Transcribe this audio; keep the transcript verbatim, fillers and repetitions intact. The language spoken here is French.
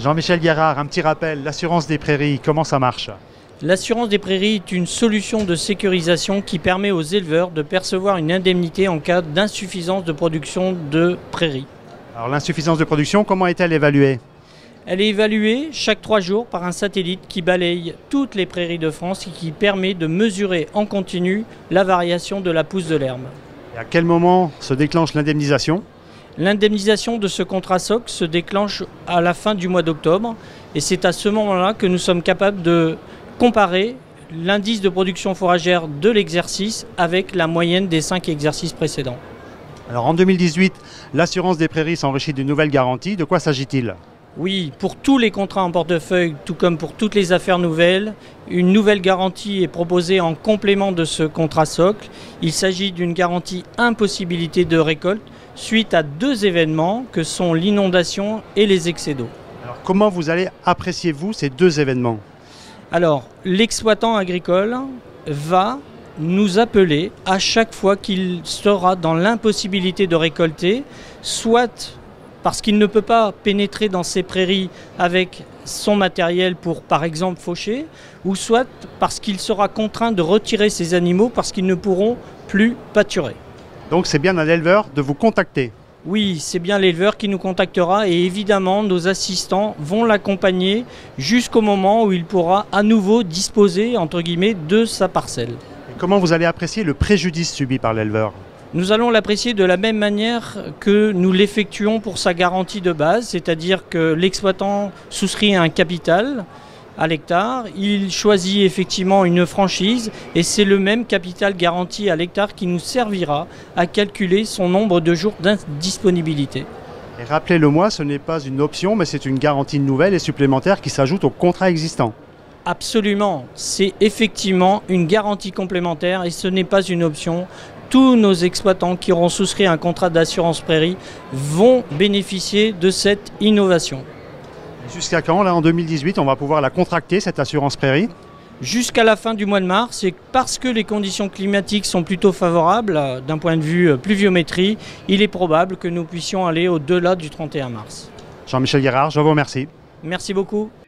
Jean-Michel Guérard, un petit rappel, l'assurance des prairies, comment ça marche? L'assurance des prairies est une solution de sécurisation qui permet aux éleveurs de percevoir une indemnité en cas d'insuffisance de production de prairies. Alors l'insuffisance de production, comment est-elle évaluée? Elle est évaluée chaque trois jours par un satellite qui balaye toutes les prairies de France et qui permet de mesurer en continu la variation de la pousse de l'herbe. Et à quel moment se déclenche l'indemnisation? L'indemnisation de ce contrat socle se déclenche à la fin du mois d'octobre et c'est à ce moment-là que nous sommes capables de comparer l'indice de production fourragère de l'exercice avec la moyenne des cinq exercices précédents. Alors en deux mille dix-huit, l'assurance des prairies s'enrichit d'une nouvelle garantie. De quoi s'agit-il? Oui, pour tous les contrats en portefeuille, tout comme pour toutes les affaires nouvelles, une nouvelle garantie est proposée en complément de ce contrat socle. Il s'agit d'une garantie impossibilité de récolte suite à deux événements que sont l'inondation et les excès d'eau. Alors comment vous allez apprécier, vous, ces deux événements? Alors, l'exploitant agricole va nous appeler à chaque fois qu'il sera dans l'impossibilité de récolter, soit parce qu'il ne peut pas pénétrer dans ces prairies avec son matériel pour, par exemple, faucher, ou soit parce qu'il sera contraint de retirer ses animaux parce qu'ils ne pourront plus pâturer. Donc c'est bien à l'éleveur de vous contacter? Oui, c'est bien l'éleveur qui nous contactera et évidemment nos assistants vont l'accompagner jusqu'au moment où il pourra à nouveau disposer, entre guillemets, de sa parcelle. Et comment vous allez apprécier le préjudice subi par l'éleveur? Nous allons l'apprécier de la même manière que nous l'effectuons pour sa garantie de base, c'est-à-dire que l'exploitant souscrit un capital à l'hectare, il choisit effectivement une franchise et c'est le même capital garanti à l'hectare qui nous servira à calculer son nombre de jours d'indisponibilité. Et rappelez-le-moi, ce n'est pas une option, mais c'est une garantie nouvelle et supplémentaire qui s'ajoute au contrat existant. Absolument, c'est effectivement une garantie complémentaire et ce n'est pas une option. Tous nos exploitants qui auront souscrit un contrat d'assurance prairie vont bénéficier de cette innovation. Jusqu'à quand, là, en deux mille dix-huit, on va pouvoir la contracter, cette assurance prairie? Jusqu'à la fin du mois de mars, et parce que les conditions climatiques sont plutôt favorables d'un point de vue pluviométrie, il est probable que nous puissions aller au-delà du trente et un mars. Jean-Michel Guérard, je vous remercie. Merci beaucoup.